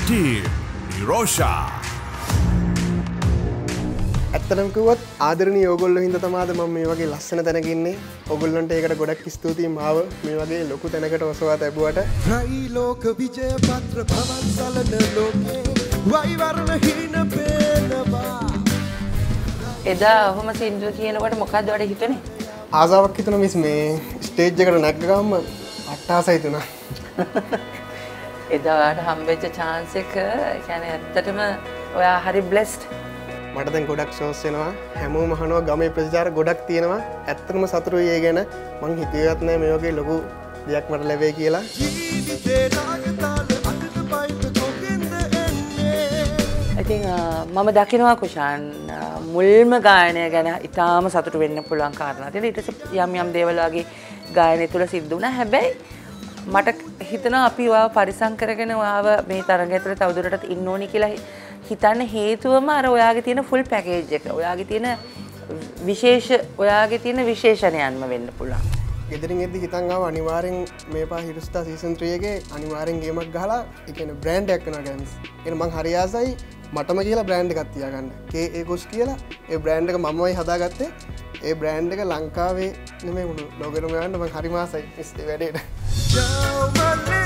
Team Hirustar. ඇත්තටම කිව්වොත් ආදරණීය ඕගොල්ලෝ හින්දා තමාද මම මේ වගේ ලස්සන තැනක ඉන්නේ. ඕගොල්ලන්ට ඒකට ගොඩක් ස්තුතියි මාව මේ වගේ ලොකු තැනකට ඔසවා තැබුවට. රයි ලෝක විජය පත්‍ර පවන්සලන ලෝකේ වයිවරණ හින පේනවා. එදා ඔහොම සින්දුව කියනකොට මොකද්ද ඔයාලට හිතුනේ? ආසාවක් හිතුණා මිස් මේ ස්ටේජ් එකට නැග්ග ගමන් අට්ටාසයි තුනා. එදා ඔයාලට හම්බෙච්ච chance එක කියන්නේ ඇත්තටම ඔයා හරි blessed. මට දැන් ගොඩක් ෂෝස් එනවා. හැමෝම අහනවා ගමේ ප්‍රතිචාර ගොඩක් තියෙනවා. ඇත්තටම සතුටුයි ඒ ගැන. මං හිතුවේවත් නෑ මේ වගේ ලොකු දෙයක් මට ලැබෙයි කියලා. ජීවිතේ රාගතාල අතට පයිප කොහෙන්ද එන්නේ? ඉතින් මම දකිනවා කුෂාන් මුල්ම ගායනය ගැන ඉතාම සතුටු වෙන්න පුළුවන් කාරණා තියෙනවා. ඊට පස්සේ යම් දේවල් වගේ ගායනය තුල සිද්ධ වුණා. හැබැයි මට හිතෙනවා අපි ඔයාව පරිසම් කරගෙන ඔයාව මේ තරඟය තුළ තවදුරටත් ඉන්න ඕනි කියලා හිතන්න හේතුවම අර ඔයාගේ තියෙන ෆුල් පැකේජ් එක. ඔයාගේ තියෙන විශේෂණයන්ම වෙන්න පුළුවන්. ගෙදරින් එද්දි හිතන් ආව අනිවාර්යෙන් මේ පා හිරුස්ටා සීසන් 3 එකේ අනිවාර්යෙන් ගේමක් ගහලා ඒ කියන්නේ බ්‍රෑන්ඩ් එකක් වෙනවා ගෑන්ස්. එහෙනම් මං හරි ආසයි මටම කියලා බ්‍රෑන්ඩ් එකක් තියාගන්න. KA කුෂ් කියලා ඒ බ්‍රෑන්ඩ් එක මමමයි හදාගත්තේ. ඒ බ්‍රෑන්ඩ් එක ලංකාවේ නෙමෙයි මුළු ලෝකෙටම යවන්න මං හරි ආසයි මේ වැඩේට. Ciao male,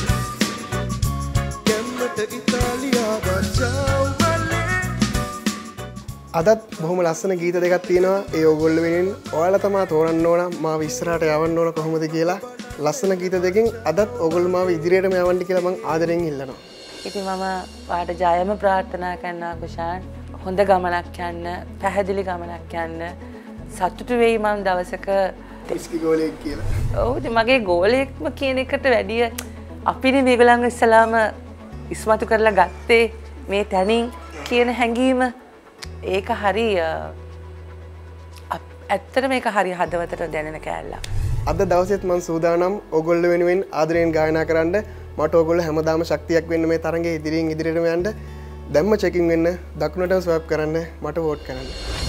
කැම්මට ඉතාලියාව ciao male. අදත් බොහොම ලස්සන ගීත දෙකක් තියෙනවා. ඒ ඕගොල්ලෝ වෙනින් ඔයාලා තමයි තෝරන්න ඕන මාව ඉස්සරහට යවන්න ඕන කොහොමද කියලා. ලස්සන ගීත දෙකෙන් අදත් ඕගොල්ලෝ මාව ඉදිරියටම යවන්න කියලා මං ආදරෙන් ඉල්ලනවා. ඉතින් මම ඔයාට ජයම ප්‍රාර්ථනා කරනවා කුෂාන්. හොඳ ගමනක් යන්න, පැහැදිලි ගමනක් යන්න. සතුටු වෙයි මම දවසක ඉස්කි ගෝලයක් කියලා. ඔව් ඉතින් මගේ ගෝලයෙක්ම කියන එකට වැඩිය අපිනේ මේගොල්ලන්ව ඉස්සලාම ඉස්මතු කරලා ගත්තේ මේ තැනින් කියන හැඟීම ඒක හරි ඇත්තට මේක හරි හදවතට දැනෙන කෑල්ලක්. අද දවසෙත් මම සූදානම් ඕගොල්ලෝ වෙනුවෙන් ආදරයෙන් ගායනා කරන්න. මට ඕගොල්ලෝ හැමදාම ශක්තියක් වෙන්න මේ තරඟේ ඉදිරියටම යන්න. දැම්ම චෙකින් වෙන්න, දකුණට ස්වයිප් කරන්න, මට වෝට් කරන්න.